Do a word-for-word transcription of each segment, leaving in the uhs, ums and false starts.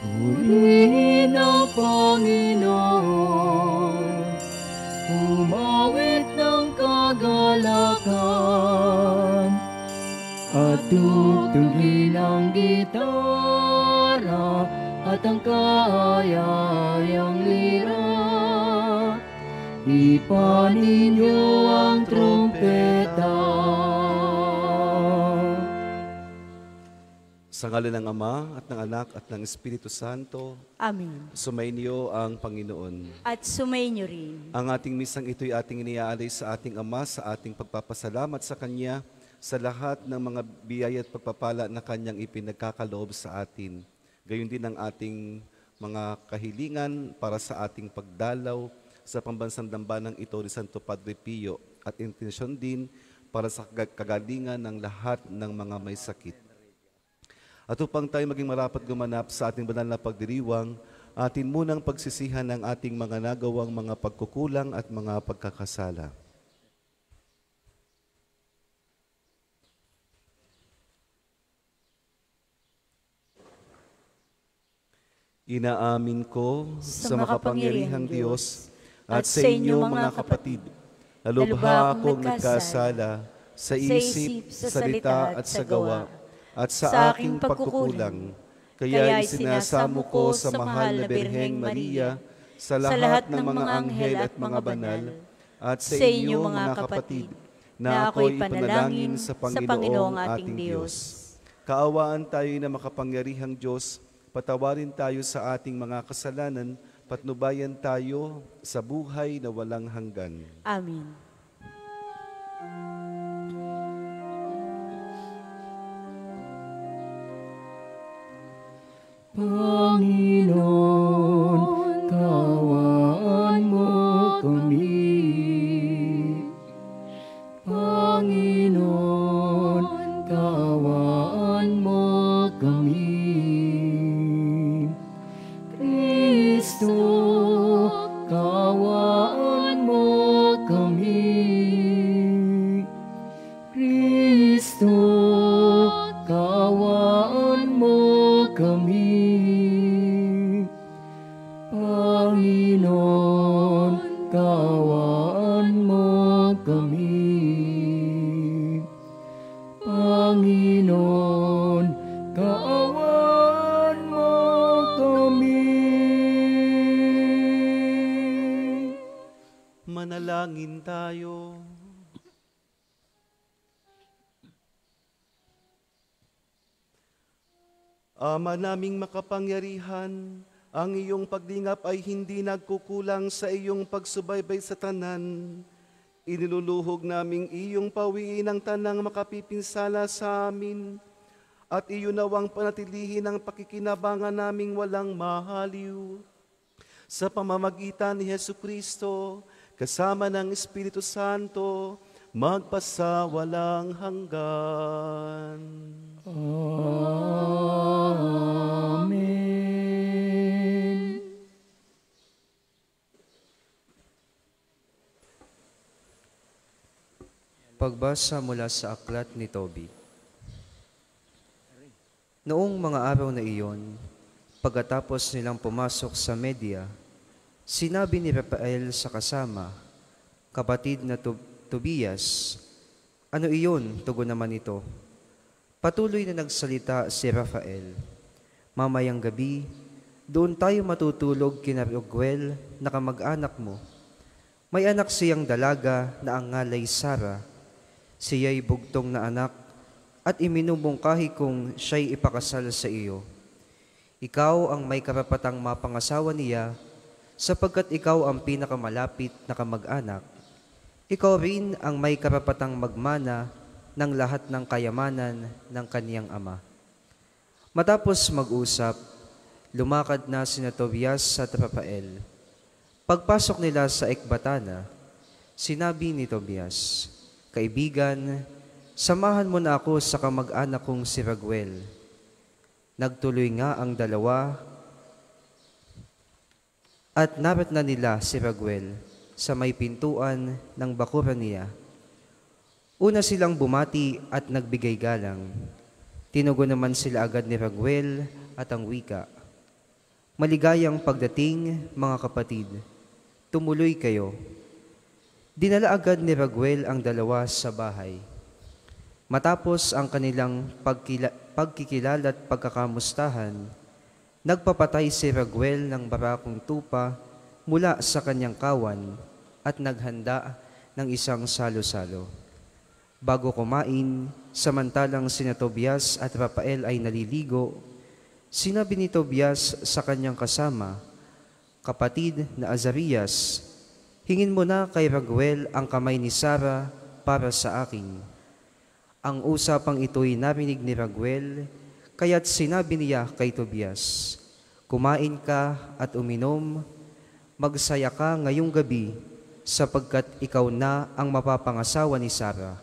Purihin ang Panginoon, umawit ng kagalakan, at tutugin ang gitara at ang kaayayang lira. Ipanin niyo ang trumpeta. Sa ngalan ng Ama at ng Anak at ng Espiritu Santo. Amen. Sumainyo ang Panginoon. At sumainyo rin. Ang ating misang ito'y ating iniaalay sa ating Ama sa ating pagpapasalamat sa Kanya sa lahat ng mga biyaya at pagpapala na Kanyang ipinagkakaloob sa atin. Gayon din ang ating mga kahilingan para sa ating pagdalaw sa pambansang dambanang ito ni Santo Padre Pio at intensyon din para sa kagalingan ng lahat ng mga may sakit. At upang tayo maging marapat gumanap sa ating banal na pagdiriwang, atin munang pagsisihan ng ating mga nagawang mga pagkukulang at mga pagkakasala. Inaamin ko sa makapangyarihang Diyos at sa inyo mga kapatid, lalubha akong nagkasala sa isip, sa salita at sa gawa, at sa aking pagkukulang. Kaya isinasamo ko sa mahal na Birheng Maria, sa lahat ng mga anghel at mga banal, at sa inyo mga kapatid, na ako'y panalangin sa Panginoong ating Diyos. Kaawaan tayo na makapangyarihang Diyos, patawarin tayo sa ating mga kasalanan, patnubayan tayo sa buhay na walang hanggan. Amen. Panginoon, kaawaan mo kami. Panginoon, kaawaan mo kami. Kristo, kaawaan mo kami. Kristo, kaawaan mo kami. Panginoon, kaawaan mo kami. Panginoon, kaawaan mo kami. Manalangin tayo. Ama naming makapangyarihan, ang iyong pagdingap ay hindi nagkukulang sa iyong pagsubaybay sa tanan. Iniluluhog naming iyong pawiin ang tanang makapipinsala sa amin, at iyon nawang panatilihin ang pakikinabangan naming walang mahaliw. Sa pamamagitan ni Jesucristo, kasama ng Espiritu Santo, magpasawalang hanggan. Amen. Pagbasa mula sa aklat ni Tobit. Noong mga araw na iyon, pagkatapos nilang pumasok sa Media, sinabi ni Rafael sa kasama, kapatid na Tobias, ano iyon, tugon naman ito. Patuloy na nagsalita si Rafael. Mamayang gabi, doon tayo matutulog kina Raguel na kamag-anak mo. May anak siyang dalaga na ang ngalay Sara. Siya'y bugtong na anak at iminumungkahi kong siya'y ipakasal sa iyo. Ikaw ang may karapatang mapangasawa niya sapagkat ikaw ang pinakamalapit na kamag-anak. Ikaw rin ang may karapatang magmana ng lahat ng kayamanan ng kaniyang ama. Matapos mag-usap, lumakad na sina Tobias at Rafael. Pagpasok nila sa Ekbatana, sinabi ni Tobias, kaibigan, samahan mo na ako sa kamag-anak kong si Raguel. Nagtuloy nga ang dalawa at narat na nila si Raguel sa may pintuan ng bakuran niya. Una silang bumati at nagbigay galang. Tinugon naman sila agad ni Raguel at ang wika. Maligayang pagdating, mga kapatid. Tumuloy kayo. Dinala agad ni Raguel ang dalawa sa bahay. Matapos ang kanilang pagkila- pagkikilala at pagkakamustahan, nagpapatay si Raguel ng barakong tupa mula sa kanyang kawan at naghanda ng isang salo-salo. Bago kumain, samantalang sina Tobias at Rafael ay naliligo, sinabi ni Tobias sa kanyang kasama, "Kapatid na Azarias, hingin mo na kay Raguel ang kamay ni Sara para sa akin." Ang usapang ito'y narinig ni Raguel, kaya't sinabi niya kay Tobias, "Kumain ka at uminom, magsaya ka ngayong gabi, sapagkat ikaw na ang mapapangasawa ni Sara.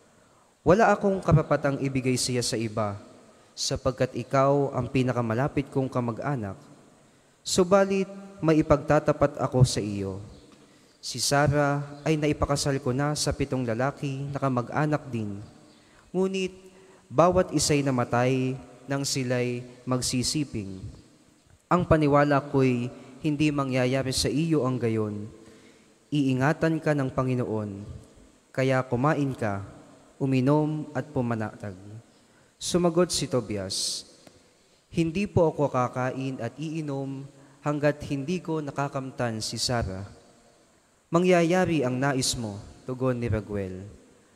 Wala akong karapatang ibigay siya sa iba, sapagkat ikaw ang pinakamalapit kong kamag-anak. Subalit, may ipagtatapat ako sa iyo. Si Sara ay naipakasal ko na sa pitong lalaki na kamag-anak din. Ngunit, bawat isa'y namatay nang sila'y magsisiping. Ang paniwala ko'y hindi mangyayari sa iyo ang gayon. Iingatan ka ng Panginoon, kaya kumain ka, uminom at pumanatag." Sumagot si Tobias, "Hindi po ako kakain at iinom hanggat hindi ko nakakamtan si Sara." "Mangyayari ang nais mo," tugon ni Raguel.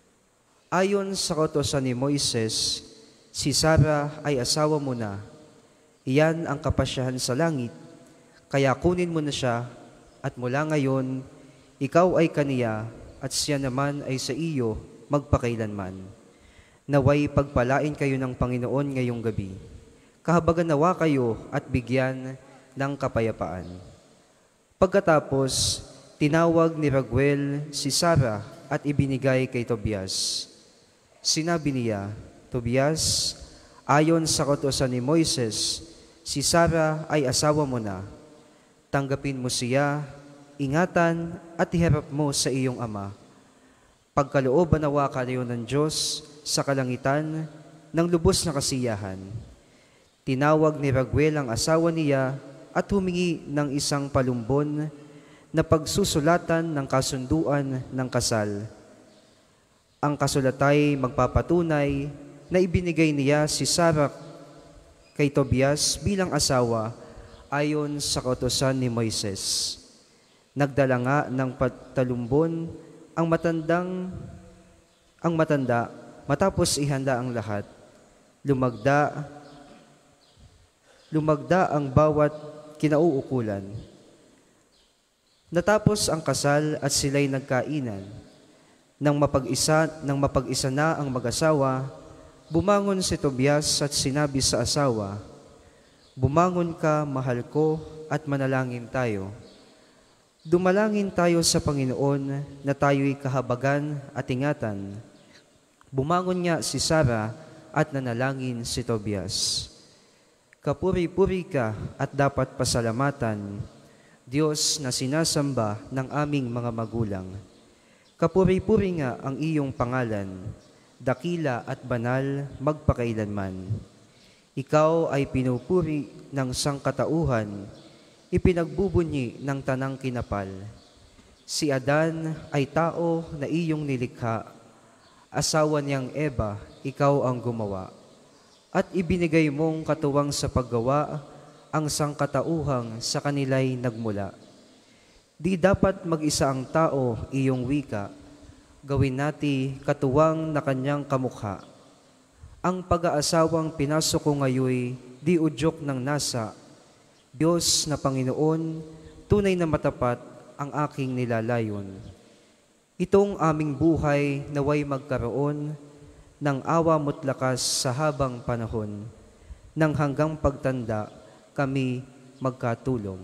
"Ayon sa kautusan ni Moises, si Sara ay asawa mo na. Iyan ang kapasyahan sa langit, kaya kunin mo na siya at mula ngayon, ikaw ay kaniya at siya naman ay sa iyo magpakailanman. Naway pagpalain kayo ng Panginoon ngayong gabi. Kahabagan nawa kayo at bigyan ng kapayapaan." Pagkatapos, tinawag ni Raguel si Sara at ibinigay kay Tobias. Sinabi niya, "Tobias, ayon sa kautusan ni Moises, si Sara ay asawa mo na. Tanggapin mo siya, ingatan at iharap mo sa iyong ama. Pagkalooban nawa kayo ng Diyos sa kalangitan ng lubos na kasiyahan." Tinawag ni Raguel ang asawa niya at humingi ng isang palumbon na pagsusulatan ng kasunduan ng kasal. Ang kasulatay magpapatunay na ibinigay niya si Sara kay Tobias bilang asawa ayon sa kautusan ni Moises. Nagdala nga ng patalumbon ang matandang ang matanda matapos ihanda ang lahat. Lumagda lumagda ang bawat kinauukulan. Natapos ang kasal at sila'y nagkainan. Nang mapag-isa, nang mapag-isa na ang mag-asawa, bumangon si Tobias at sinabi sa asawa, "Bumangon ka, mahal ko, at manalangin tayo. Dumalangin tayo sa Panginoon na tayo'y kahabagan at ingatan." Bumangon nga si Sara at nanalangin si Tobias. "Kapuri-puri ka at dapat pasalamatan, Diyos na sinasamba ng aming mga magulang. Kapuri-puri nga ang iyong pangalan, dakila at banal magpakailanman. Ikaw ay pinupuri ng sangkatauhan, ipinagbubunyi ng tanang kinapal. Si Adan ay tao na iyong nilikha, asawa niyang Eva, ikaw ang gumawa. At ibinigay mong katuwang sa paggawa ang sangkatauhang sa kanila'y nagmula. Di dapat mag-isa ang tao, iyong wika, gawin nati katuwang na kanyang kamukha. Ang pag-aasawang pinasok ko ngayoy, di udyok ng nasa. Diyos na Panginoon, tunay na matapat ang aking nilalayon. Itong aming buhay naway magkaroon ng awa mo't lakas sa habang panahon, nang hanggang pagtanda kami magkatulong."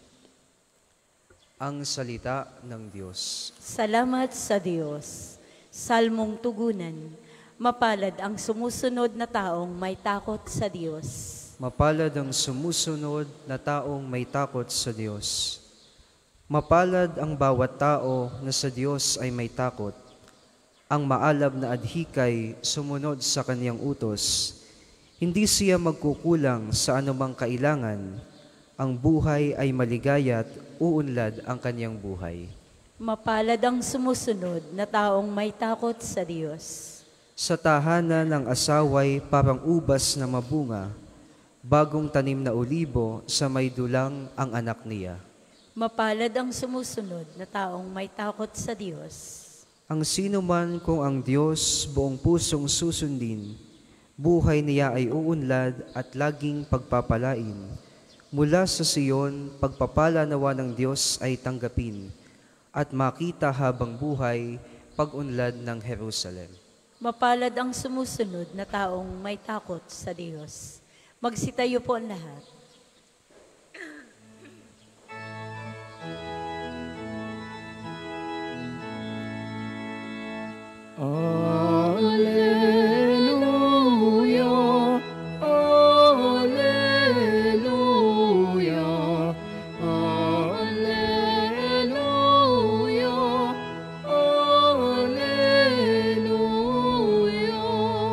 Ang salita ng Diyos. Salamat sa Diyos. Salmong tugunan. Mapalad ang sumusunod na taong may takot sa Diyos. Mapalad ang sumusunod na taong may takot sa Diyos. Mapalad ang bawat tao na sa Diyos ay may takot. Ang maalab na adhikay sumunod sa kaniyang utos. Hindi siya magkukulang sa anumang kailangan. ang buhay ay maligaya at uunlad ang kanyang buhay. Mapalad ang sumusunod na taong may takot sa Diyos. Sa tahanan ng asaway parang ubas na mabunga, bagong tanim na olibo sa may dulang ang anak niya. Mapalad ang sumusunod na taong may takot sa Diyos. Ang sino man kung ang Diyos buong pusong susundin, buhay niya ay uunlad at laging pagpapalain. Mula sa Siyon, pagpapala nawa ng Diyos ay tanggapin at makita habang buhay pag-unlad ng Jerusalem. Mapalad ang sumusunod na taong may takot sa Diyos. Magsitayo po ang lahat. Alleluia, Alleluia, Alleluia, Alleluia.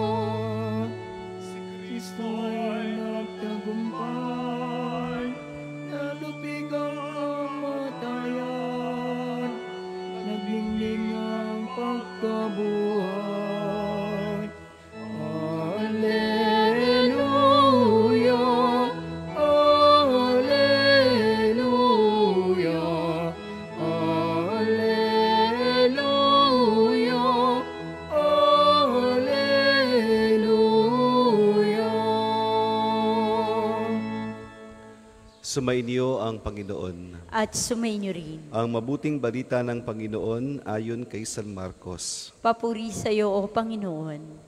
Si Kristo ay nagtagumpay, nalupig ang kamatayan, naglingling ang pagkabuhay. Alleluia, Alleluia, Alleluia, Alleluia. Sumainyo ang Panginoon. At sumainyo rin. Ang mabuting balita ng Panginoon ayon kay San Marcos. Papuri sa iyo, O Panginoon.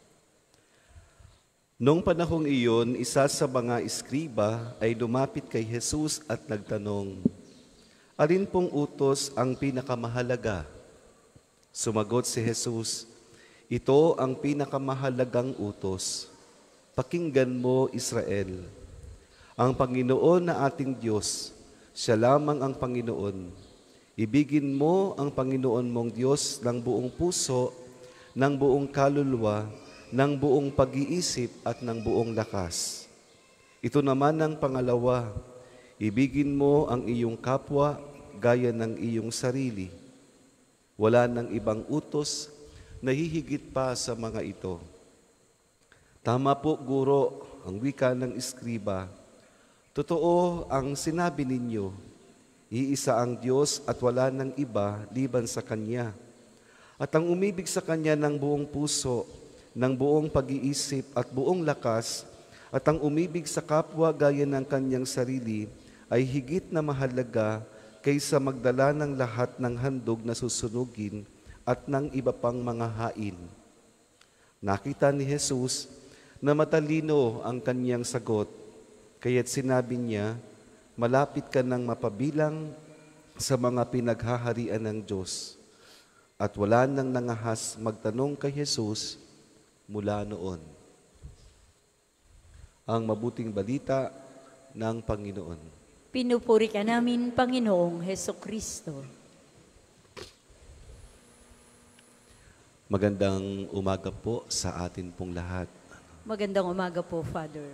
Noong panahong iyon, isa sa mga eskriba ay lumapit kay Jesus at nagtanong, "Alin pong utos ang pinakamahalaga?" Sumagot si Jesus, "Ito ang pinakamahalagang utos. Pakinggan mo, Israel. Ang Panginoon na ating Diyos, siya lamang ang Panginoon. Ibigin mo ang Panginoon mong Diyos ng buong puso, ng buong kaluluwa, ng buong pag-iisip at ng buong lakas. Ito naman ang pangalawa, ibigin mo ang iyong kapwa gaya ng iyong sarili. Wala nang ibang utos na hihigit pa sa mga ito." Tama po, Guro, ang wika ng eskriba. Totoo ang sinabi ninyo, iisa ang Diyos at wala nang iba liban sa Kanya. At ang umibig sa Kanya ng buong puso, ng buong pag-iisip at buong lakas, at ang umibig sa kapwa gaya ng kanyang sarili, ay higit na mahalaga kaysa magdala ng lahat ng handog na susunugin at ng iba pang mga hain. Nakita ni Jesus na matalino ang kanyang sagot, kaya't sinabi niya, "Malapit ka nang mapabilang sa mga pinaghaharian ng Diyos." At wala nang nangahas magtanong kay Jesus mula noon. Ang mabuting balita ng Panginoon. Pinupuri ka namin, Panginoong Hesukristo. Magandang umaga po sa atin pong lahat. Magandang umaga po, Father.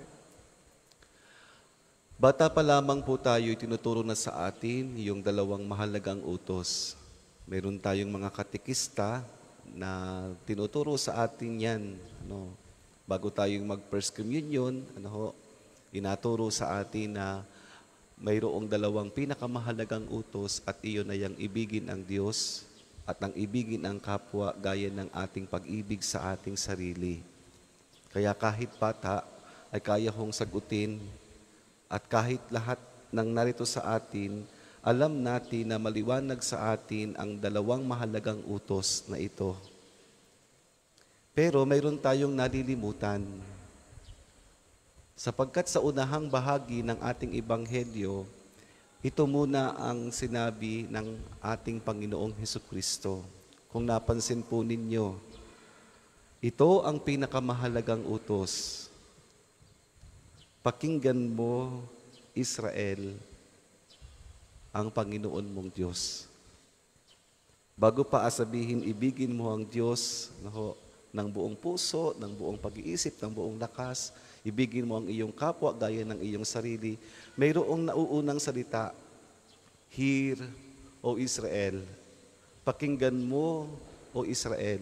Bata pa lamang po tayo, tinuturo na sa atin yung dalawang mahalagang utos. Meron tayong mga katekista na tinuturo sa atin yan. Ano, bago tayong mag-First Communion, ano ho, inaturo sa atin na mayroong dalawang pinakamahalagang utos at iyon ay ang ibigin ang Diyos at ang ibigin ang kapwa gaya ng ating pag-ibig sa ating sarili. Kaya kahit bata ay kaya hong sagutin at kahit lahat ng narito sa atin, alam natin na maliwanag sa atin ang dalawang mahalagang utos na ito. Pero mayroon tayong nalilimutan. Sapagkat sa unahang bahagi ng ating ebanghelyo, ito muna ang sinabi ng ating Panginoong Hesukristo. Kung napansin po ninyo, ito ang pinakamahalagang utos. Pakinggan mo, Israel, ang Panginoon mong Diyos. Bago pa asabihin, ibigin mo ang Diyos no, ng buong puso, ng buong pag-iisip, ng buong lakas, Ibigin mo ang iyong kapwa gaya ng iyong sarili. Mayroong nauunang salita, Hear, O Israel. Pakinggan mo, O Israel.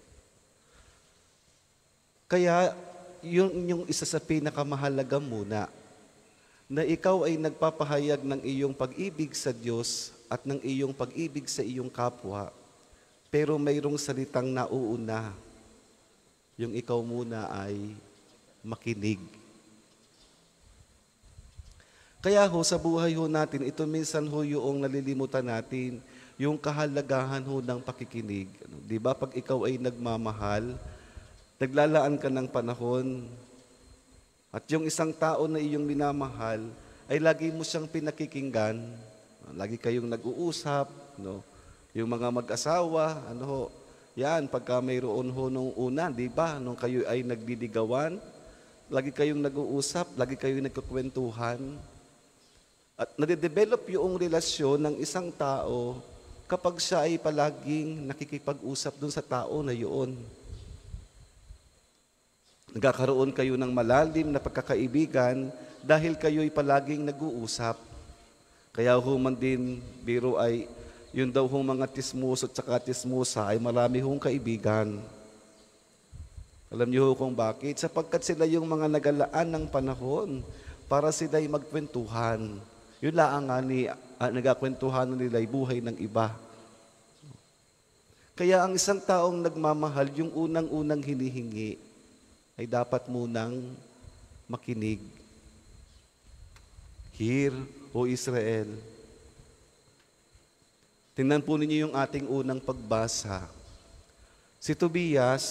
Kaya, yun yung isa sa pinakamahalaga muna, na ikaw ay nagpapahayag ng iyong pag-ibig sa Diyos at ng iyong pag-ibig sa iyong kapwa, pero mayroong salitang nauuna. Yung ikaw muna ay makinig. Kaya ho, sa buhay ho natin, ito minsan ho yung nalilimutan natin, yung kahalagahan ho ng pakikinig. Di ba, pag ikaw ay nagmamahal, naglalaan ka ng panahon, at yung isang tao na iyong minamahal, ay lagi mo siyang pinakikinggan, lagi kayong nag-uusap, no? Yung mga mag-asawa, ano ho, yan, pagka mayroon ho nung una, di ba, nung kayo ay nagdidigawan, lagi kayong nag-uusap, lagi kayong nagkukwentuhan, at nade-develop yung relasyon ng isang tao kapag siya ay palaging nakikipag-usap dun sa tao na yun. Nagkakaroon kayo ng malalim na pagkakaibigan dahil kayo'y palaging nag-uusap. Kaya human din, biro ay, yun daw hong mga tismuso at saka tismusa ay marami hong kaibigan. Alam niyo kung bakit? Sapagkat sila yung mga nagalaan ng panahon para sila'y magkwentuhan. Yun lang nga ni, ah, nagkakwentuhan nila ay buhay ng iba. Kaya ang isang taong nagmamahal, yung unang-unang hinihingi, ay dapat munang makinig. Hear, O Israel. Tingnan po ninyo yung ating unang pagbasa. Si Tobias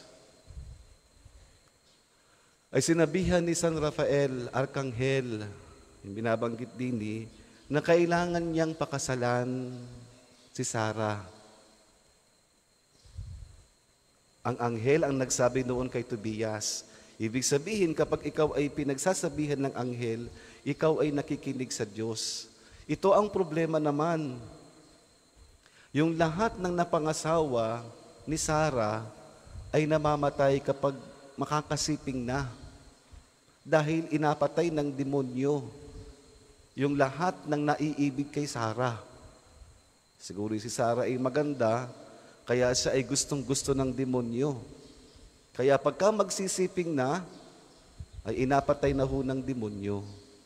ay sinabihan ni San Rafael, Arkanghel, yung binabanggit din eh, na kailangan niyang pakasalan si Sarah. Ang anghel ang nagsabi noon kay Tobias. Ibig sabihin, kapag ikaw ay pinagsasabihan ng anghel, ikaw ay nakikinig sa Diyos. Ito ang problema naman. Yung lahat ng napangasawa ni Sarah ay namamatay kapag makakasiping na. Dahil inapatay ng demonyo yung lahat ng naiibig kay Sarah. Siguro si Sarah ay maganda, kaya siya ay gustong-gusto ng demonyo. Kaya pagka magsisiping na, ay inapatay na ho ng demonyo.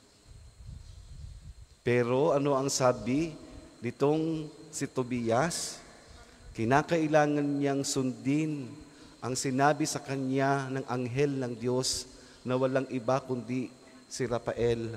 Pero ano ang sabi nitong si Tobias? Kinakailangan niyang sundin ang sinabi sa kanya ng anghel ng Diyos na walang iba kundi si Rafael.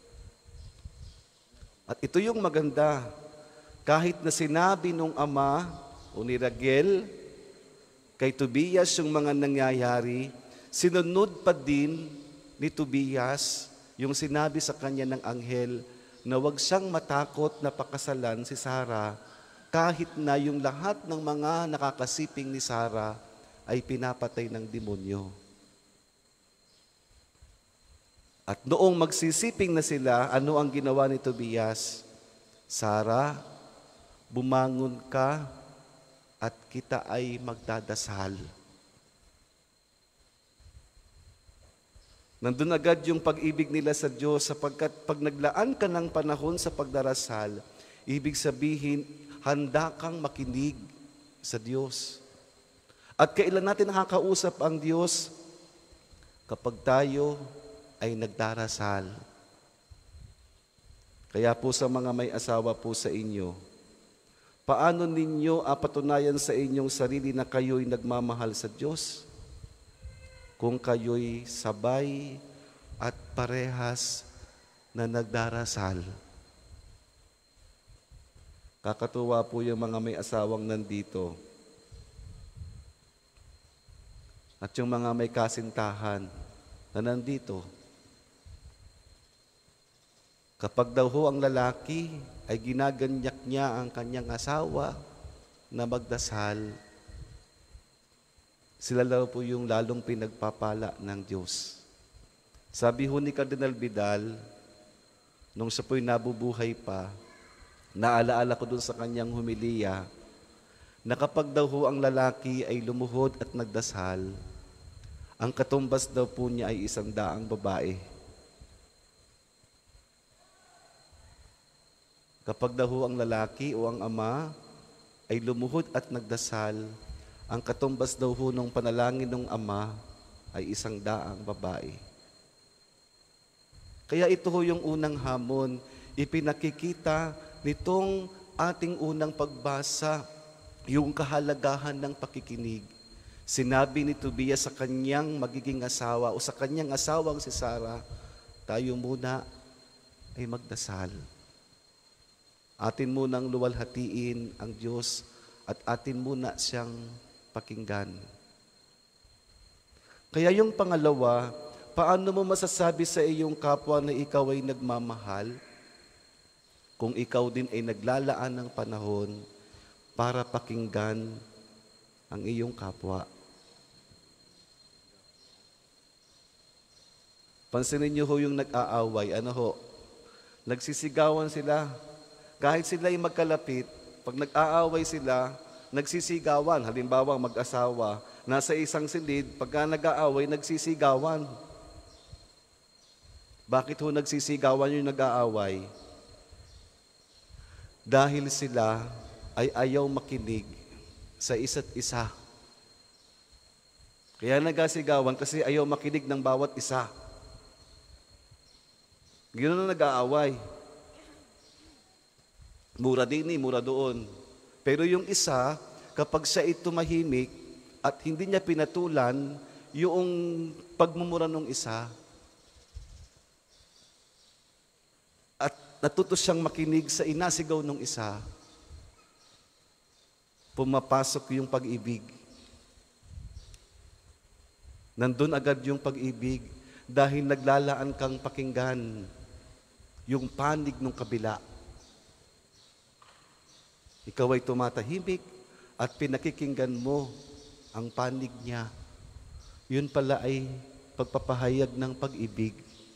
At ito yung maganda. Kahit na sinabi nung ama o ni Raguel kay Tobias yung mga nangyayari, sinunod pa din ni Tobias yung sinabi sa kanya ng anghel na wag siyang matakot na pakasalan si Sarah kahit na yung lahat ng mga nakakasiping ni Sarah ay pinapatay ng demonyo. At noong magsisiping na sila, ano ang ginawa ni Tobias? Sarah, bumangon ka at kita ay magdadasal. Nandun agad yung pag-ibig nila sa Diyos sapagkat pag naglaan ka ng panahon sa pagdarasal, ibig sabihin, handa kang makinig sa Diyos. At kailan natin nakakausap ang Diyos? Kapag tayo ay nagdarasal. Kaya po sa mga may asawa po sa inyo, paano ninyo apatunayan sa inyong sarili na kayo'y nagmamahal sa Diyos? Kung kayo'y sabay at parehas na nagdarasal. Kakatuwa po yung mga may asawang nandito. At yung mga may kasintahan na nandito. Kapag daw ho ang lalaki ay ginaganyak niya ang kanyang asawa na magdasal, sila daw po yung lalong pinagpapala ng Diyos. Sabi ho ni Cardinal Vidal, nung siya po'y nabubuhay pa, naalaala ko dun sa kanyang humiliya, na kapag daw ho ang lalaki ay lumuhod at nagdasal, Ang katumbas daw po niya ay isang daang babae. Kapag daw ho ang lalaki o ang ama ay lumuhod at nagdasal, ang katumbas daw ho ng panalangin ng ama ay isang daang babae. Kaya ito ho yung unang hamon, ipinakikita nitong ating unang pagbasa, yung kahalagahan ng pakikinig. Sinabi ni Tobias sa kanyang magiging asawa o sa kanyang asawang si Sarah, tayo muna ay magdasal. Atin munang luwalhatiin ang Diyos at atin muna siyang pakinggan. Kaya yung pangalawa, paano mo masasabi sa iyong kapwa na ikaw ay nagmamahal kung ikaw din ay naglalaan ng panahon para pakinggan ang iyong kapwa? Pansinin niyo ho yung nag-aaway, ano ho? Nagsisigawan sila. Kahit sila ay magkalapit, pag nag-aaway sila, nagsisigawan. Halimbawa, mag-asawa, nasa isang silid, pagka nag-aaway, nagsisigawan. Bakit ho nagsisigawan yung nag-aaway? Dahil sila ay ayaw makinig sa isa't isa. Kaya nagasigawan kasi ayaw makinig ng bawat isa. Ganoon na nag-aaway. Mura din eh, mura doon. Pero yung isa, kapag siya ay tumahimik at hindi niya pinatulan yung pagmumura ng isa, at natuto siyang makinig sa inasigaw ng isa, pumapasok yung pag-ibig. Nandun agad yung pag-ibig dahil naglalaan kang pakinggan yung panig ng kabila. Ikaw ay tumatahimik at pinakikinggan mo ang panig niya. Yun pala ay pagpapahayag ng pag-ibig.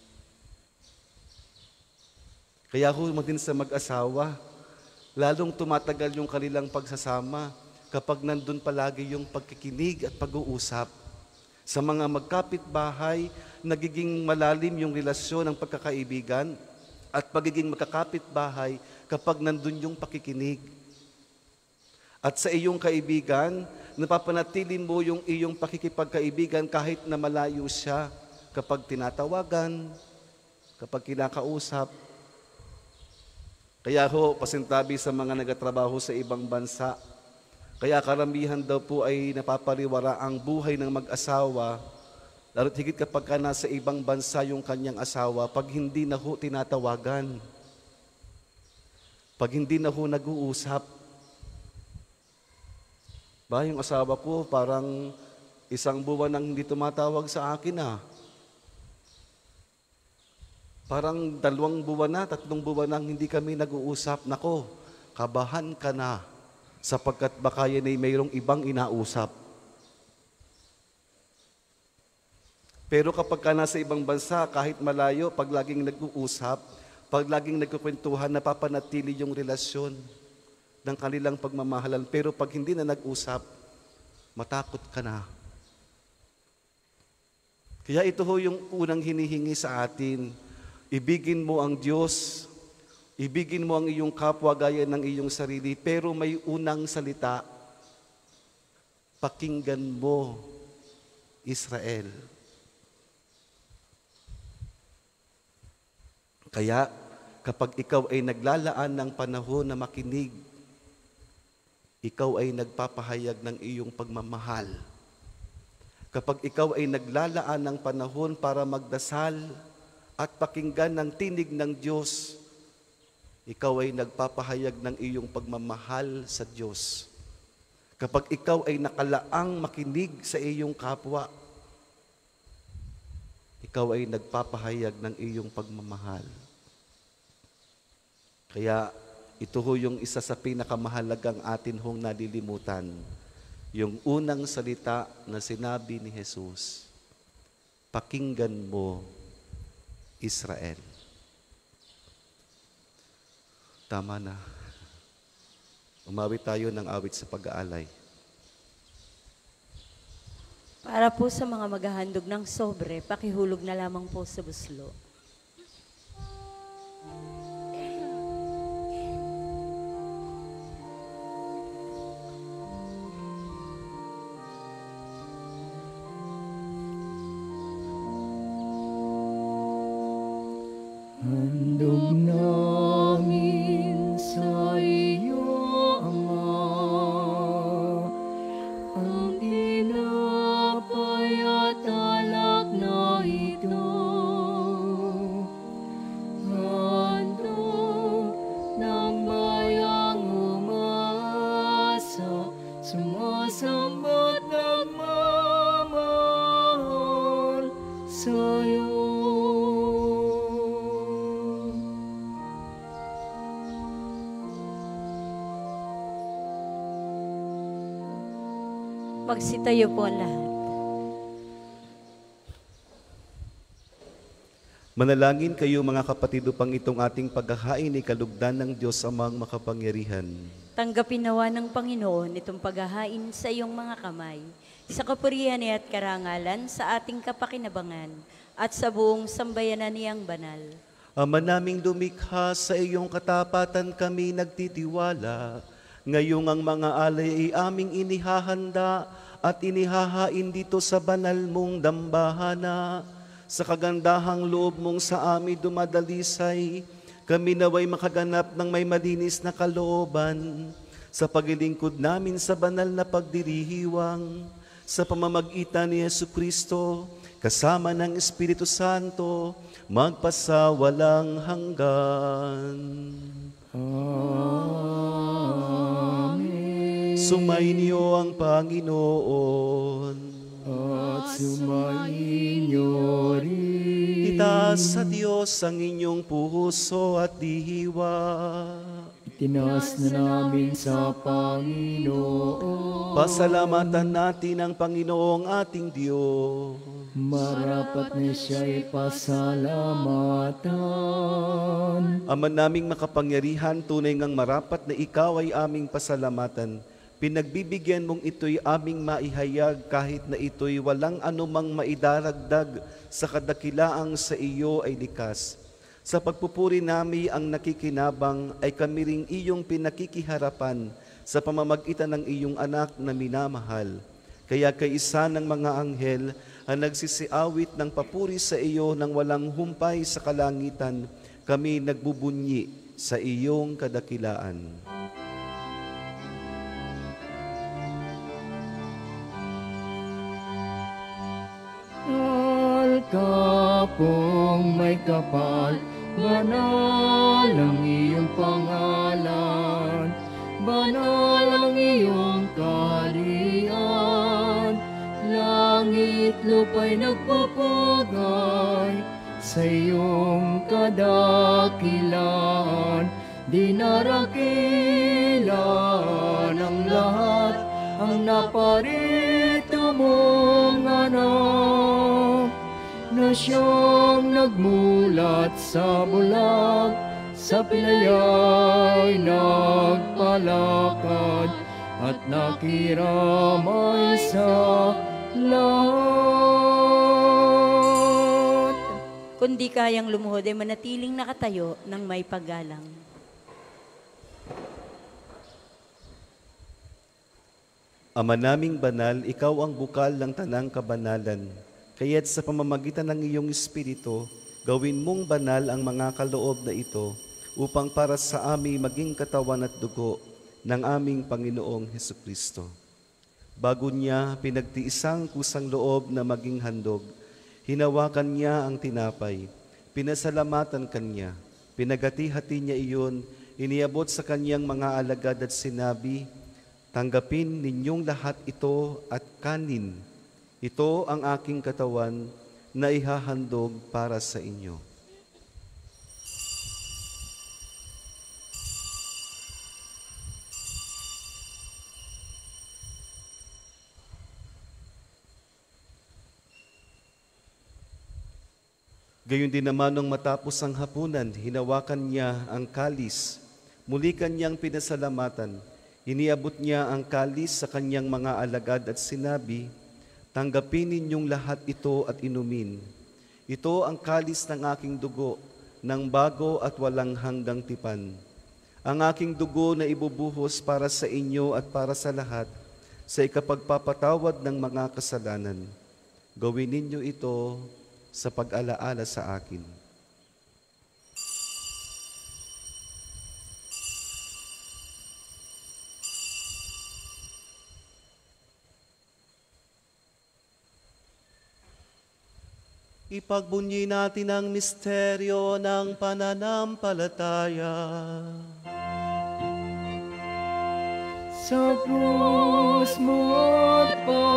Kaya ho din sa mag-asawa, lalong tumatagal yung kanilang pagsasama kapag nandun palagi yung pagkikinig at pag-uusap. Sa mga magkapit-bahay, nagiging malalim yung relasyon ng pagkakaibigan at pagiging magkakapit-bahay kapag nandun yung pakikinig. At sa iyong kaibigan, napapanatili mo yung iyong pakikipagkaibigan kahit na malayo siya kapag tinatawagan, kapag kinakausap. Kaya ho, pasintabi sa mga nagatrabaho sa ibang bansa, kaya karamihan daw po ay napapariwara ang buhay ng mag-asawa, lalo't higit kapag ka nasa ibang bansa yung kanyang asawa, pag hindi na ho tinatawagan, pag hindi na ho nag-uusap. Ba, yung asawa ko parang isang buwan nang hindi tumatawag sa akin ah. Parang dalawang buwan na, tatlong buwan nang hindi kami nag-uusap. Nako, kabahan ka na sapagkat baka yan ay mayroong ibang inausap. Pero kapag ka nasa ibang bansa, kahit malayo, pag laging nag-uusap, pag laging nagkukwentuhan, napapanatili yung relasyon ng kanilang pagmamahalan. Pero pag hindi na nag-usap, matakot ka na. Kaya ito ho yung unang hinihingi sa atin. Ibigin mo ang Diyos, ibigin mo ang iyong kapwa gaya ng iyong sarili, pero may unang salita, pakinggan mo, Israel. Kaya kapag ikaw ay naglalaan ng panahon na makinig, ikaw ay nagpapahayag ng iyong pagmamahal. Kapag ikaw ay naglalaan ng panahon para magdasal at pakinggan ng tinig ng Diyos, ikaw ay nagpapahayag ng iyong pagmamahal sa Diyos. Kapag ikaw ay nakalaang makinig sa iyong kapwa, ikaw ay nagpapahayag ng iyong pagmamahal. Kaya ito ho yung isa sa pinakamahalagang atin hong nalilimutan. Yung unang salita na sinabi ni Jesus, pakinggan mo, Israel. Tama na. Umawit tayo ng awit sa pag-aalay. Para po sa mga maghahandog ng sobre, pakihulog na lamang po sa buslo. Handog namin sa iyo, Ama, ang tinapay at alak na ito. Handog ng bayang umasa, sumasamba't nagmamahal sa'yo. Magsitayo po ang lahat. Manalangin kayo mga kapatid upang itong ating paghahain ay kalugdan ng Diyos amang makapangyarihan. Tanggapin nawa ng Panginoon itong paghahain sa iyong mga kamay, sa kapurihan niya at karangalan sa ating kapakinabangan at sa buong sambayanan niyang banal. Ama naming lumikha, sa iyong katapatan kami nagtitiwala. Ngayong ang mga alay ay aming inihahanda at inihahain dito sa banal mong dambahana. Sa kagandahang loob mong sa amin dumadalisay, kami naway makaganap ng may malinis na kalooban. Sa paglilingkod namin sa banal na pagdirihiwang, sa pamamagitan ni Jesucristo, kasama ng Espiritu Santo, magpasawalang hanggan. Amen. Sumainyo ang Panginoon. At sumainyo rin. Itaas sa Diyos ang inyong puso at dihiwa. Itinaas na namin sa Panginoon. Pasalamatan natin ang Panginoong ating Diyos. Marapat na siya'y pasalamatan. Ama naming makapangyarihan, tunay ngang marapat na ikaw ay aming pasalamatan. Pinagbibigyan mong ito'y aming maihayag kahit na ito'y walang anumang maidaragdag sa kadakilaang sa iyo ay likas. Sa pagpupuri nami ang nakikinabang ay kami ring iyong pinakikiharapan sa pamamagitan ng iyong anak na minamahal. Kaya kay isa ng mga anghel ang nagsisiawit ng papuri sa iyo nang walang humpay sa kalangitan, kami nagbubunyi sa iyong kadakilaan. Kapong may kapal, banal ang iyong pangalan, banal ang iyong kaharian, langit lupa'y nagpupugay sa iyong kadakilaan, dinarakilan ang lahat, ang naparito mong anak, na siyang nagmulat sa bulag, sa pilaya'y nagpalakad, at nakiramay sa lahat. Kung di kayang lumuhod ay manatiling nakatayo ng may paggalang. Ama naming banal, ikaw ang bukal ng tanang kabanalan. Kaya't sa pamamagitan ng iyong Espiritu, gawin mong banal ang mga kaloob na ito upang para sa amin maging katawan at dugo ng aming Panginoong Hesukristo. Bago niya pinagtiisang kusang loob na maging handog, hinawakan niya ang tinapay, pinasalamatan kanya, pinagati-hati niya iyon, iniabot sa kanyang mga alagad at sinabi, "Tanggapin ninyong lahat ito at kanin. Ito ang aking katawan na ihahandog para sa inyo." Gayon din naman nung matapos ang hapunan, hinawakan niya ang kalis. Muli kanyang pinasalamatan. Iniabot niya ang kalis sa kanyang mga alagad at sinabi, Tanggapin ninyong lahat ito at inumin. Ito ang kalis ng aking dugo, ng bago at walang hanggang tipan. Ang aking dugo na ibubuhos para sa inyo at para sa lahat, sa ikapagpapatawad ng mga kasalanan. Gawin ninyo ito sa pag-alaala sa akin. Ipagbunyi natin ang misteryo ng pananampalataya. Sa krus mo at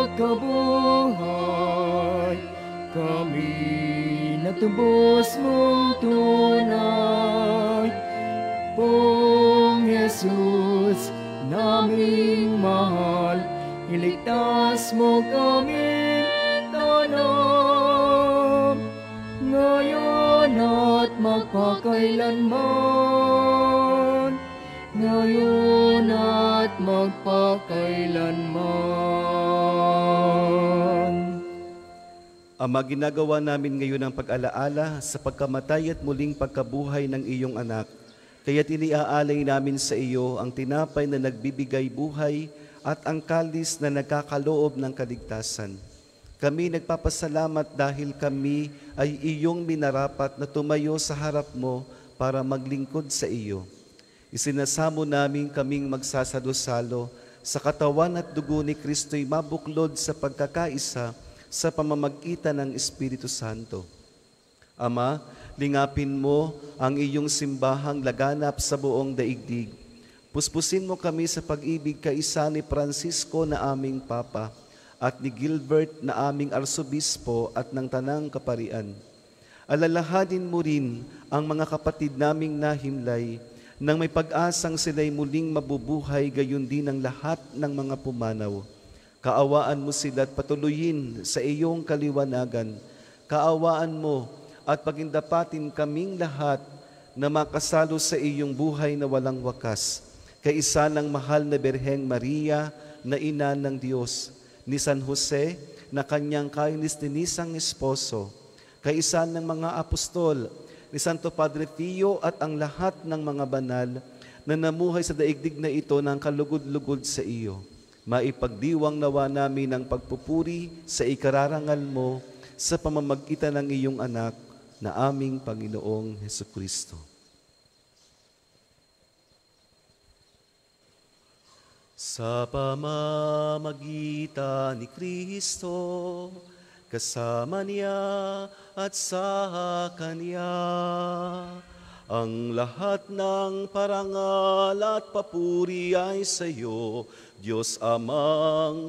pagkabuhay, kami natubos mong tunay. Pong Jesus, naming mahal, iligtas mo kaming tanan, ngayon at magpakailanman, ngayon at magpakailanman. Ama, ginagawa namin ngayon ang pag-alaala sa pagkamatay at muling pagkabuhay ng iyong anak. Kaya't iniaalay namin sa iyo ang tinapay na nagbibigay buhay at ang kalis na nagkakaloob ng kaligtasan. Kami nagpapasalamat dahil kami ay iyong minarapat na tumayo sa harap mo para maglingkod sa iyo. Isinasamo namin kaming magsasalo-salo sa katawan at dugo ni Kristo'y mabuklod sa pagkakaisa sa pamamagitan ng Espiritu Santo. Ama, lingapin mo ang iyong simbahang laganap sa buong daigdig. Puspusin mo kami sa pag-ibig kaisa ni Francisco na aming Papa at ni Gilbert na aming Arsobispo at ng Tanang Kaparian. Alalahanin mo rin ang mga kapatid naming nahimlay nang may pag-asang sila'y muling mabubuhay, gayon din ang lahat ng mga pumanaw. Kaawaan mo sila at patuloyin sa iyong kaliwanagan. Kaawaan mo at pagindapatin kaming lahat na makasalo sa iyong buhay na walang wakas. Kaisa ng mahal na Birheng Maria na ina ng Diyos, ni San Jose na kanyang kainis-tinisang esposo, kaisa ng mga apostol, ni Santo Padre Pio at ang lahat ng mga banal na namuhay sa daigdig na ito ng kalugod-lugod sa iyo. Maipagdiwang nawa namin ang pagpupuri sa ikararangal mo sa pamamagitan ng iyong anak na aming Panginoong Hesukristo. Sa pamamagitan ni Kristo, kasama niya at sa Kanya, ang lahat ng parangal at papuri ay sa iyo, Diyos Amang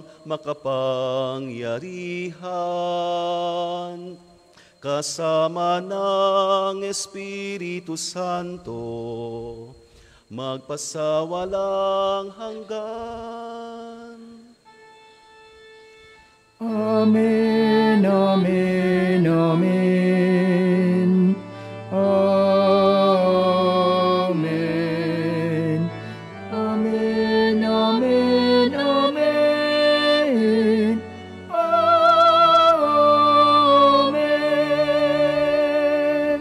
makapangyarihan, kasama ng Espiritu Santo, magpasawalang hanggan. Amen, amen, amen. Amen. Amen, amen, amen. Amen.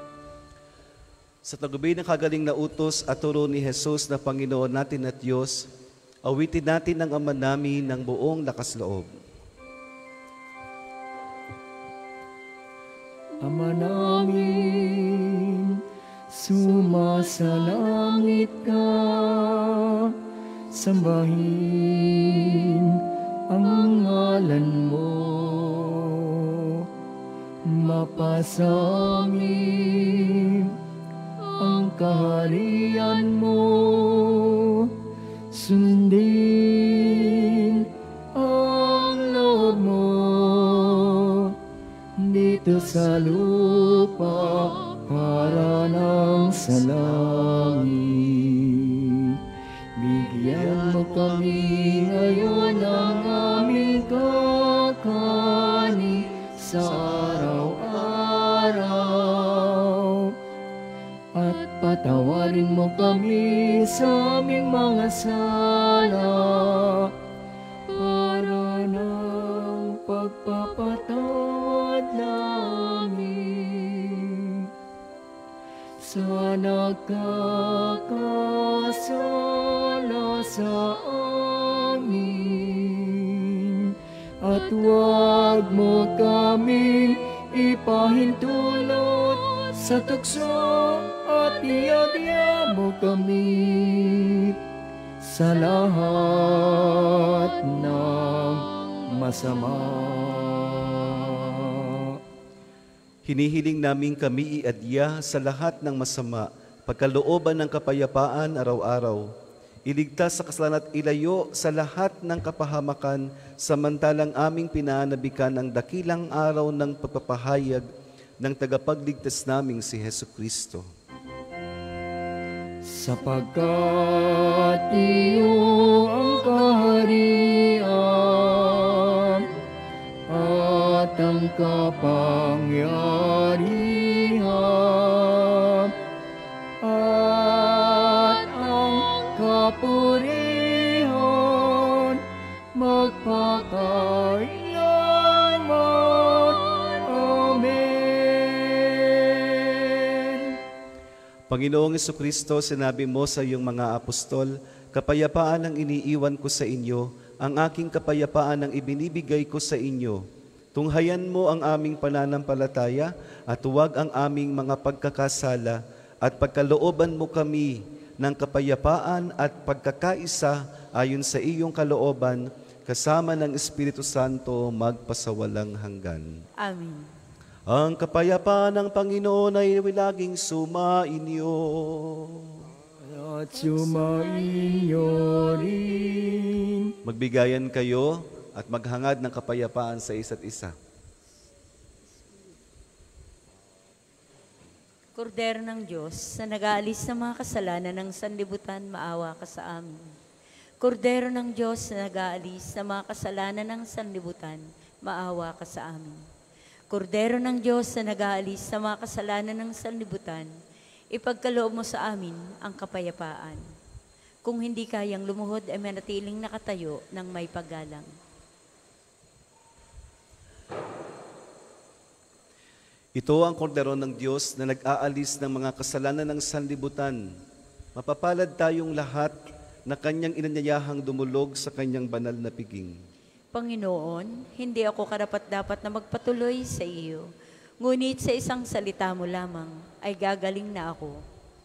Sa tagumpay ng kagaling na utos at turo ni Jesus na Panginoon natin at Diyos, awitin natin ang Ama namin ng buong lakas loob. Ama namin, sumasalangit ka, sambahin ang ngalan mo, mapasamin ang kaharian mo, sundin ang loob mo dito sa lupa para ng sa langit. Bigyan mo kami ngayon ng aming kakanin sa araw-araw, at patawarin mo kami sa aming mga sala para ng pagpapatawad namin sa nagkakasala sa amin, at huwag mo kaming ipahintulot sa tukso, at iadya mo kami sa lahat ng masama. Hinihiling namin kami iadya sa lahat ng masama, pagkalooban ng kapayapaan araw-araw. Iligtas sa kasalanan at ilayo sa lahat ng kapahamakan, samantalang aming pinanabikan ang dakilang araw ng pagpapahayag ng tagapagligtas naming si Hesu Kristo. Sapagkat iyo ang kaharian at ang kapangyarihan at ang kapurihan magpakailanman. Amen. Panginoong Jesucristo, sinabi mo sa iyong mga apostol, kapayapaan ang iniiwan ko sa inyo, ang aking kapayapaan ang ibinibigay ko sa inyo. Tunghayan mo ang aming pananampalataya at huwag ang aming mga pagkakasala, at pagkalooban mo kami ng kapayapaan at pagkakaisa ayon sa iyong kalooban, kasama ng Espiritu Santo magpasawalang hanggan. Amen. Ang kapayapaan ng Panginoon ay laging sumainyo. At sumainyo rin. Magbigayan kayo at maghangad ng kapayapaan sa isa't isa. Kordero ng Diyos na nag-aalis ng mga kasalanan ng sanlibutan, maawa ka sa amin. Kordero ng Diyos na nag-aalis ng mga kasalanan ng sanlibutan, maawa ka sa amin. Kordero ng Diyos na nag-aalis sa mga kasalanan ng sanlibutan, ipagkaloob mo sa amin ang kapayapaan. Kung hindi kayang lumuhod, ay manatiling nakatayo ng may paggalang. Ito ang kordero ng Diyos na nag-aalis ng mga kasalanan ng sanlibutan. Mapapalad tayong lahat na kanyang inanyayahang dumulog sa kanyang banal na piging. Panginoon, hindi ako karapat-dapat na magpatuloy sa iyo, ngunit sa isang salita mo lamang ay gagaling na ako.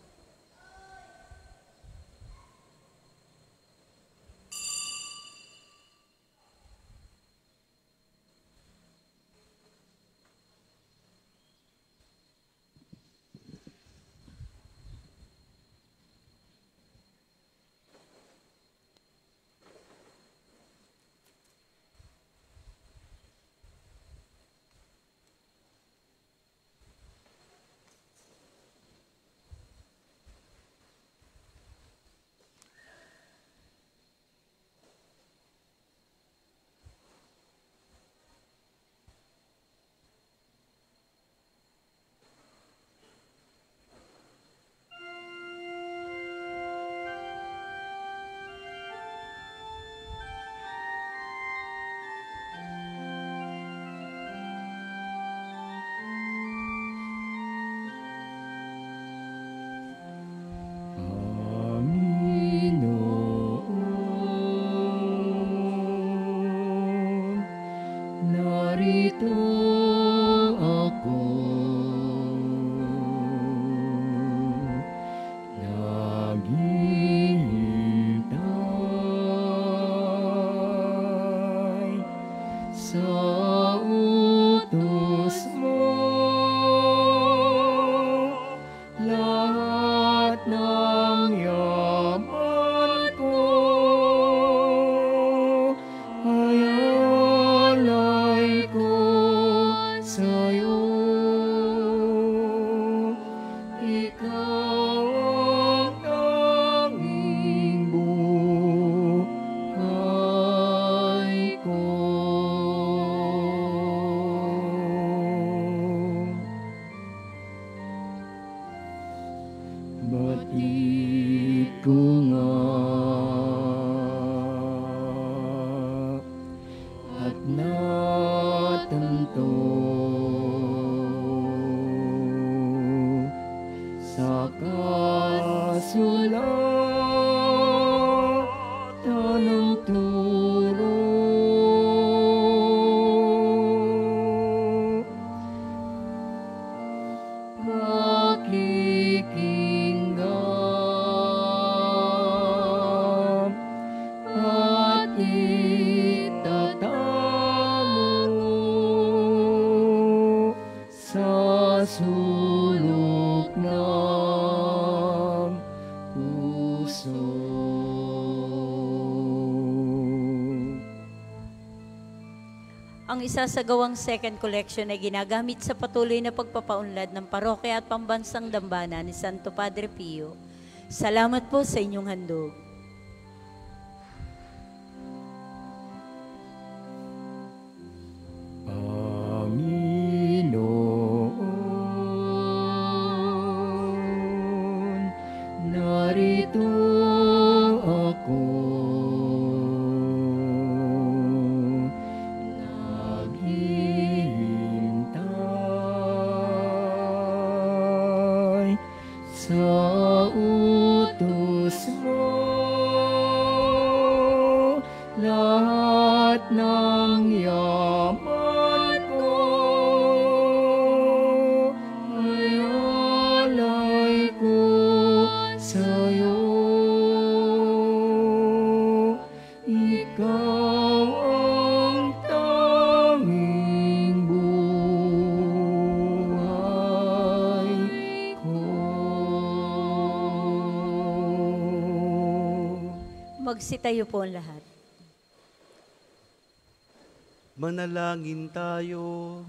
Panginoon, narito ako. Naghihintay sa utos mo. Lahat ng yaman ko ay alay ko sa'yo. Ikaw ang tanging buhay ko. Batid ko nga at na kasulatan ng turo. Pakikinggan at itatamo sa sulok ng puso. Ang isasagawang second collection ay ginagamit sa patuloy na pagpapaunlad ng parokya at pambansang dambana ni Santo Padre Pio. Salamat po sa inyong handog. Panginoon, narito ako. Naghihintay sa utos mo. Lahat ng yaman ko ay alay ko sa'yo. Ikaw ang tanging buhay ko. Magsitayo po ang lahat. Manalangin tayo.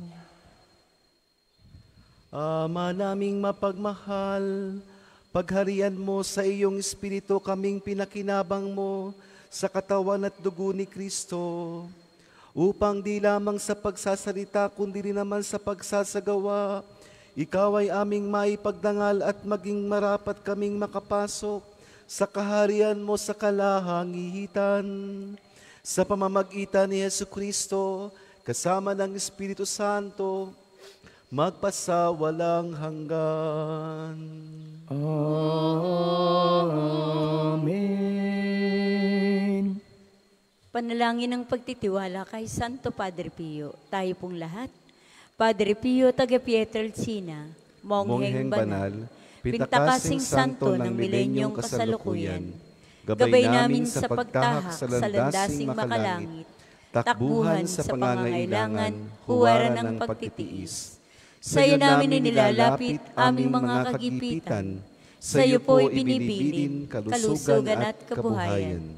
Ama naming mapagmahal, pagharian mo sa iyong Espiritu kaming pinakinabang mo sa katawan at dugo ni Kristo, upang di lamang sa pagsasalita kundi rin naman sa pagsasagawa, ikaw ay aming maipagdangal at maging marapat kaming makapasok sa kaharian mo sa kalahangitan. Sa pamamagitan ni Jesucristo, kasama ng Espiritu Santo, magpasawalang hanggan. Amen. Panalangin ng pagtitiwala kay Santo Padre Pio. Tayo pong lahat. Padre Pio, taga Pietrelcina, Mongheng Banal, Pintakasing Santo ng Milenyong Kasalukuyan, gabay namin sa pagtahak sa landasing makalangit, takbuhan sa pangangailangan, huwaran ng pagtitiis. Sa iyo namin inilalapit aming mga kagipitan, sa iyo po ibinibilin kalusugan at kabuhayan.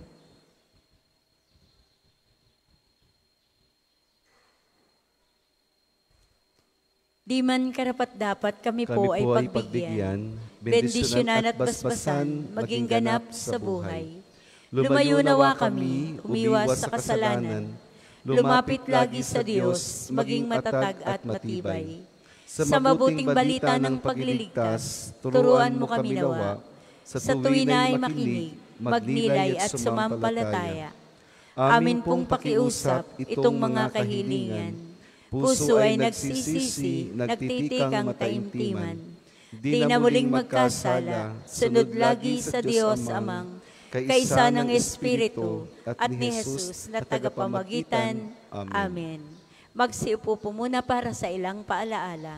Di man karapat-dapat kami, Kami po ay po ay pagbigyan, pagbigyan, bendisyonan at basbasan, maging ganap sa buhay. Lumayo nawa kami, umiwas sa kasalanan, lumapit lagi sa Diyos, maging matatag at matibay. Sa mabuting balita ng pagliligtas, turuan mo kami nawa, sa tuwi na ay makinig, magnilay at sumampalataya. Amin pong pakiusap itong mga kahilingan. Puso ay nagsisisi, nagtitikang taimtiman. Di na muling magkasala, sunod lagi sa Diyos Amang, kaisa ng Espiritu, at ni Jesus na tagapamagitan. Amen. Magsiupo po muna para sa ilang paalaala.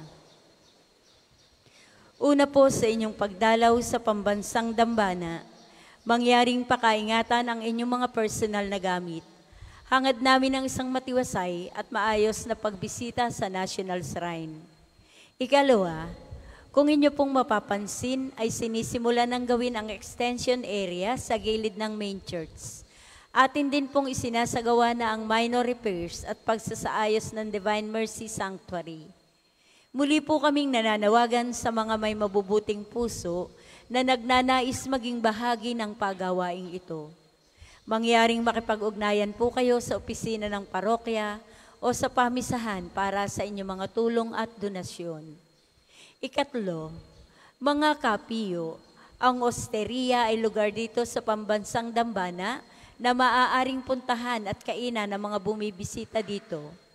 Una po sa inyong pagdalaw sa pambansang dambana, mangyaring pakaingatan ang inyong mga personal na gamit. Hangad namin ang isang matiwasay at maayos na pagbisita sa National Shrine. Ikalawa, kung inyo pong mapapansin ay sinisimula ng gawin ang extension area sa gilid ng main church. Atin din pong isinasagawa na ang minor repairs at pagsasaayos ng Divine Mercy Sanctuary. Muli po kaming nananawagan sa mga may mabubuting puso na nagnanais maging bahagi ng pagawaing ito. Mangyaring makipag-ugnayan po kayo sa opisina ng parokya o sa pamisahan para sa inyong mga tulong at donasyon. Ikatlo, mga kapiyo, ang osteria ay lugar dito sa pambansang dambana na maaaring puntahan at kainan ng mga bumibisita dito.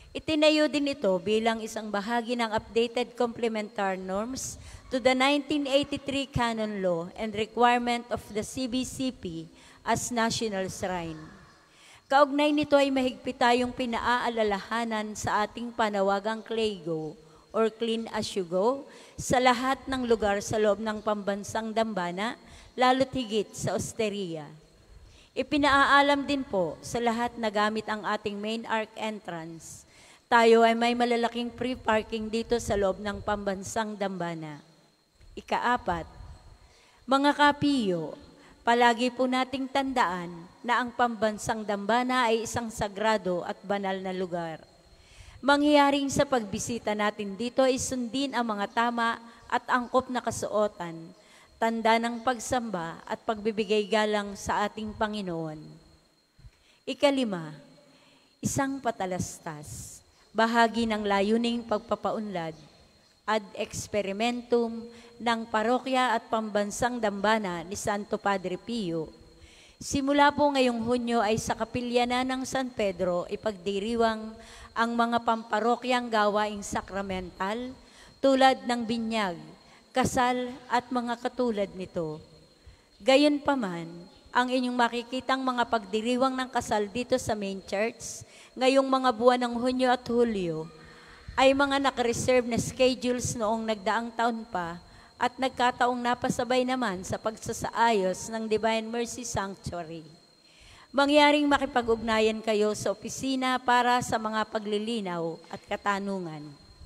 Itinayo din ito bilang isang bahagi ng updated complementary norms to the nineteen eighty-three Canon Law and requirement of the C B C P as national shrine. Kaugnay nito ay mahigpit tayong pinaaalalahanan sa ating panawagang CLAYGO or Clean as You Go sa lahat ng lugar sa loob ng pambansang dambana, lalo't higit sa osteria. Ipinaalam din po sa lahat na gamit ang ating main arc entrance. Tayo ay may malalaking free parking dito sa loob ng pambansang dambana. Ikaapat, mga kapiyo, palagi po nating tandaan na ang pambansang dambana ay isang sagrado at banal na lugar. Mangyayaring sa pagbisita natin dito ay sundin ang mga tama at angkop na kasuotan, tanda ng pagsamba at pagbibigay galang sa ating Panginoon. Ikalima, isang patalastas. Bahagi ng layuning pagpapaunlad ad experimentum ng parokya at pambansang dambana ni Santo Padre Pio. Simula po ngayong Hunyo ay sa kapilya na ng San Pedro ipagdiriwang ang mga pamparokyang gawaing sakramental tulad ng binyag, kasal at mga katulad nito. Gayunpaman, ang inyong makikitang mga pagdiriwang ng kasal dito sa main church ngayong mga buwan ng Hunyo at Hulyo ay mga nakareserve na schedules noong nagdaang taon pa at nagkataong napasabay naman sa pagsasaayos ng Divine Mercy Sanctuary. Mangyaring makipag-ugnayan kayo sa opisina para sa mga paglilinaw at katanungan.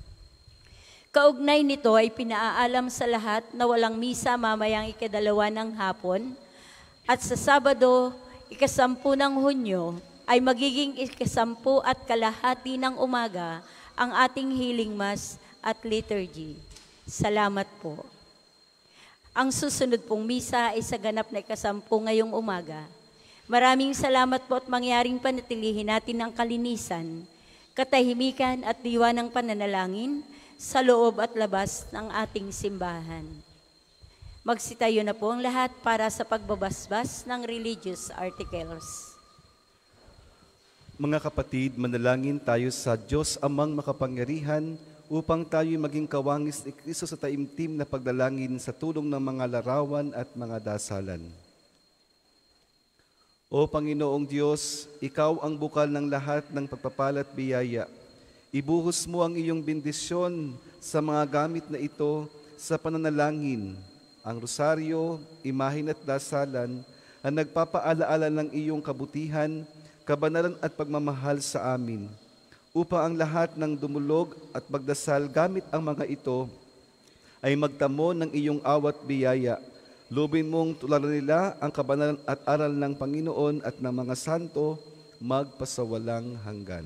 Kaugnay nito ay pinaalam sa lahat na walang misa mamayang ikadalawa ng hapon at sa Sabado, ikasampu ng Hunyo, ay magiging ikasampu at kalahati ng umaga ang ating healing mass at liturgy. Salamat po. Ang susunod pong misa ay sa ganap na ikasampu ngayong umaga. Maraming salamat po at mangyaring panatilihin natin ang kalinisan, katahimikan at diwa ng pananalangin sa loob at labas ng ating simbahan. Magsitayo na po ang lahat para sa pagbabasbas ng religious articles. Mga kapatid, manalangin tayo sa Diyos Amang makapangyarihan upang tayo'y maging kawangis ni Kristo sa taimtim na pagdalangin sa tulong ng mga larawan at mga dasalan. O Panginoong Diyos, Ikaw ang bukal ng lahat ng pagpapalat biyaya. Ibuhos mo ang iyong bendisyon sa mga gamit na ito sa pananalangin, ang rosaryo, imahin at dasalan, ang nagpapaalaala ng iyong kabutihan, kabanalan at pagmamahal sa amin, upang ang lahat ng dumulog at magdasal gamit ang mga ito ay magtamo ng iyong awat biyaya. Lubin mong tularan nila ang kabanalan at aral ng Panginoon at ng mga santo magpasawalang hanggan.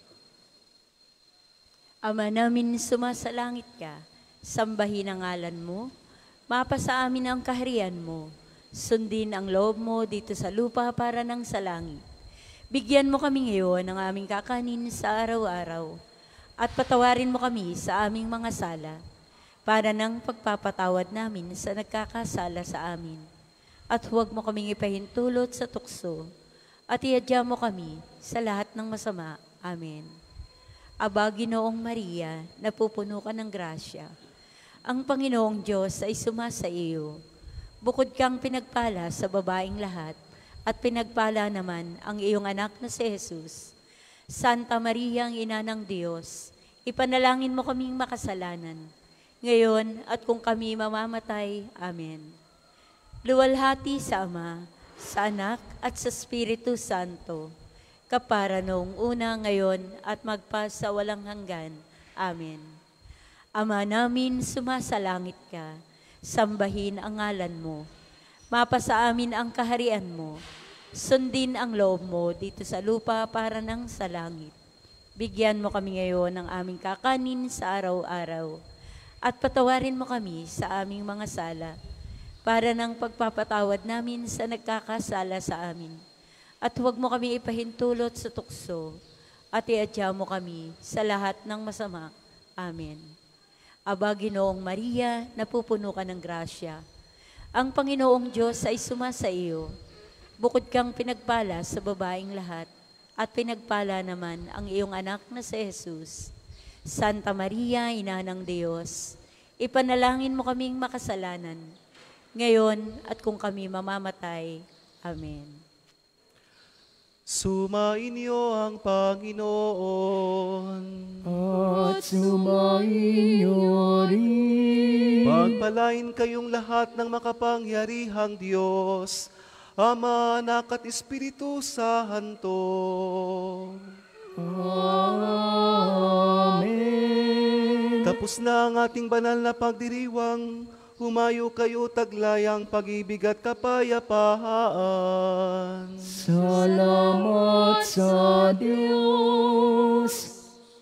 Ama namin sumasalangit ka, sambahin ang ngalan mo, mapasa amin ang kaharian mo, sundin ang loob mo dito sa lupa para ng sa langit. Bigyan mo kami ngayon ng aming kakanin sa araw-araw at patawarin mo kami sa aming mga sala para ng pagpapatawad namin sa nagkakasala sa amin. At huwag mo kaming ipahintulot sa tukso at iadya mo kami sa lahat ng masama. Amen. Aba, Ginoong Maria, napupuno ka ng grasya. Ang Panginoong Diyos ay sumasa iyo. Bukod kang pinagpala sa babaeng lahat, at pinagpala naman ang iyong anak na si Jesus. Santa Maria, ang Ina ng Diyos, ipanalangin mo kaming makasalanan, ngayon at kung kami mamamatay. Amen. Luwalhati sa Ama, sa Anak at sa Espiritu Santo, kapara noong una, ngayon at magpasa walang hanggan. Amen. Ama namin, sumasalangit ka, sambahin ang ngalan mo. Mapasa amin ang kaharian mo, sundin ang loob mo dito sa lupa para ng sa langit. Bigyan mo kami ngayon ng aming kakanin sa araw-araw, at patawarin mo kami sa aming mga sala, para ng pagpapatawad namin sa nagkakasala sa amin. At huwag mo kami ipahintulot sa tukso, at iadya mo kami sa lahat ng masama. Amen. Aba, Ginoong Maria, napupuno ka ng grasya. Ang Panginoong Diyos ay sumasa iyo. Bukod kang pinagpala sa babaeng lahat, at pinagpala naman ang iyong anak na si Jesus. Santa Maria, Ina ng Diyos, ipanalangin mo kaming makasalanan, ngayon at kung kami mamamatay. Amen. Sumainyo ang Panginoon. At sumainyo rin. Pagpalain kayong lahat ng makapangyarihang Diyos, Ama, Anak at Espiritu Santo. Amen. Tapos na ang ating banal na pagdiriwang, humayo kayo taglayang pag-ibig at kapayapaan. Salamat sa Diyos.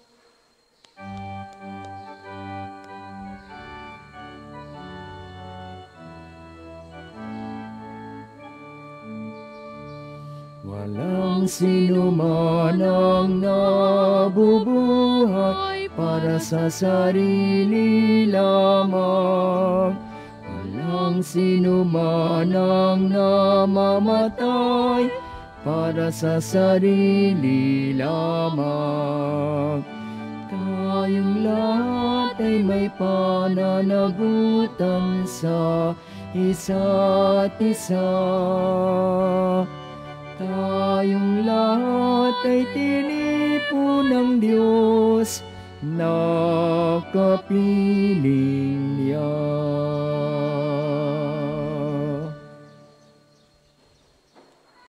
Walang sino man ang nabubuhay para sa sarili lamang. Walang sino man ang namamatay para sa sarili lamang. Tayong lahat ay may pananagutan sa isa't isa. Tayong lahat ay tinipo ng Diyos na kapiling niya.